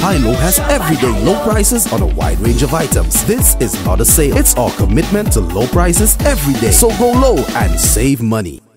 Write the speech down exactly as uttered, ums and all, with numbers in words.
HILO has everyday low prices on a wide range of items. This is not a sale. It's our commitment to low prices every day. So go low and save money.